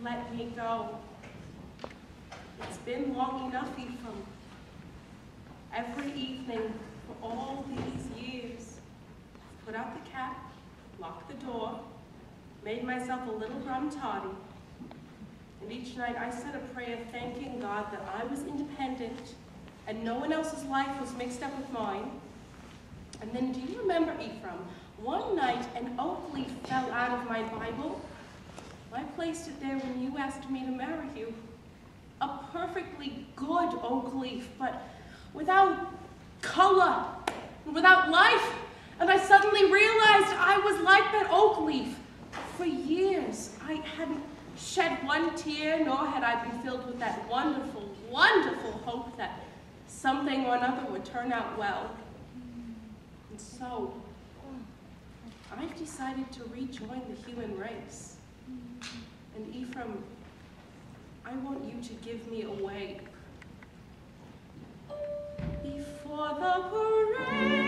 let me go. It's been long enough, Ephraim. Every evening for all these years, I've put out the cat, locked the door, made myself a little rum toddy, and each night I said a prayer thanking God that I was independent and no one else's life was mixed up with mine. And then, do you remember, Ephraim, one night an oak leaf fell out of my Bible? I placed it there when you asked me to marry you. A perfectly good oak leaf, but without color, without life. And I suddenly realized I was like that oak leaf. For years, I hadn't shed one tear, nor had I been filled with that wonderful, wonderful hope that something or another would turn out well. And so, I've decided to rejoin the human race. And Ephraim, I want you to give me away. Before the parade